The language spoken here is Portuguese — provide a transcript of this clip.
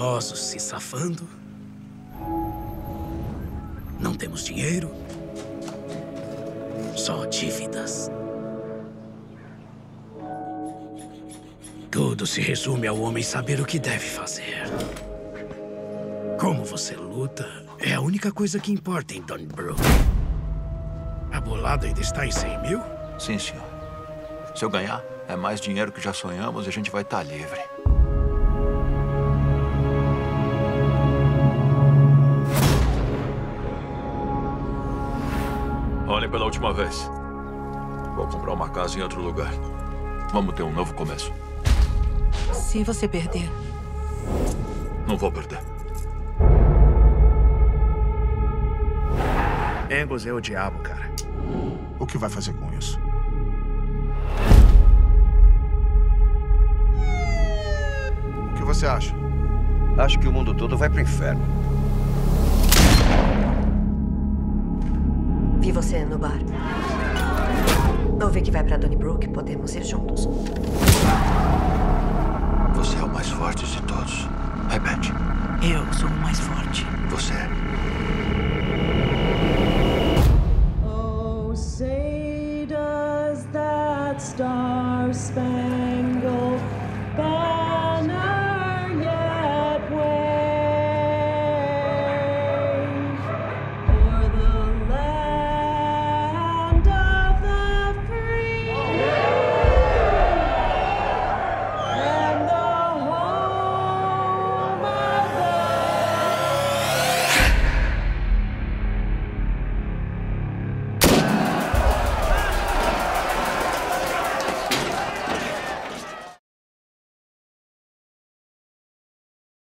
criminosos se safando. Não temos dinheiro. Só dívidas. Tudo se resume ao homem saber o que deve fazer. Como você luta é a única coisa que importa em Donnybrook. A bolada ainda está em 100 mil? Sim, senhor. Se eu ganhar, é mais dinheiro que já sonhamos e a gente vai estar livre. Olhem pela última vez. Vou comprar uma casa em outro lugar. Vamos ter um novo começo. Se você perder... Não vou perder. Angus é o diabo, cara. O que vai fazer com isso? O que você acha? Acho que o mundo todo vai pro inferno. Vi você no bar. Ouvi que vai pra Donnybrook. Podemos ir juntos. Você é o mais forte de todos. Repete. Eu sou o mais forte. Você é. Oh, say does that star-spangled